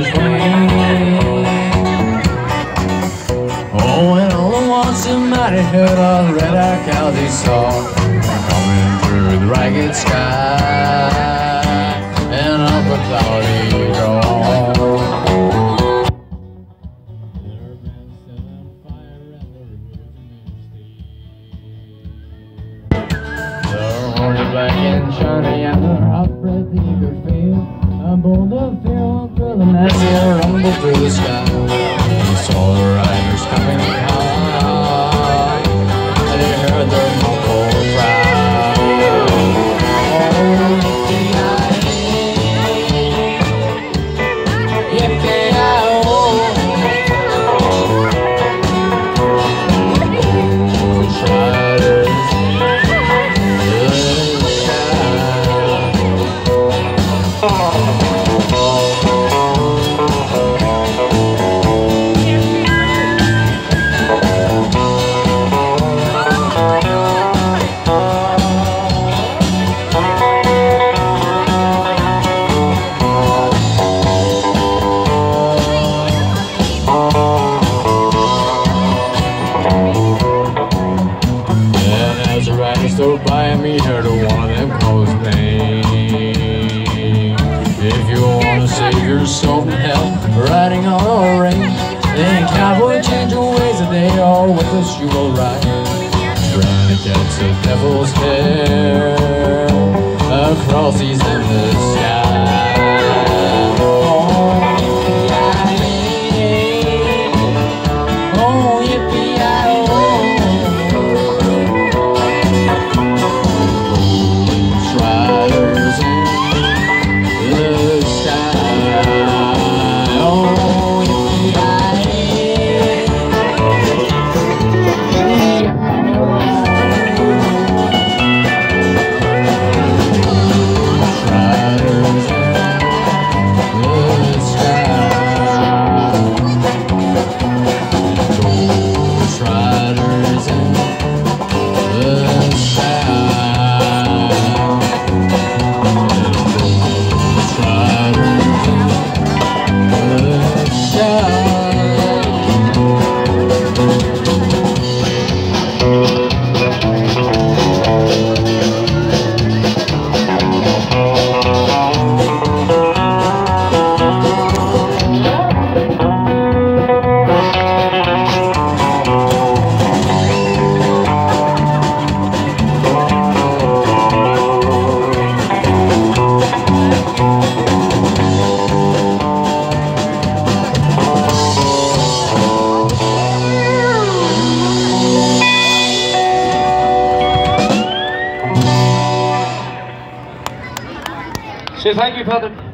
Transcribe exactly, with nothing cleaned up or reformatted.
queen. Oh, and all at once the mighty herd of red-eyed cows he saw coming through the ragged sky and up a cloudy dawn. They're horny, black and shiny, and their hot breath you could feel. A boulder field through the massy rumble through the sky. He saw the riders coming high, and he heard their muffled cry. Stole by me, heard of one of them close names. If you want to save your soul from hell, riding on a range, then cowboy change your ways, and they all with us you will ride. Trying to catch the devil's hair across these endless skies. Oh, yippee-yi-oh. So thank you, Patrick.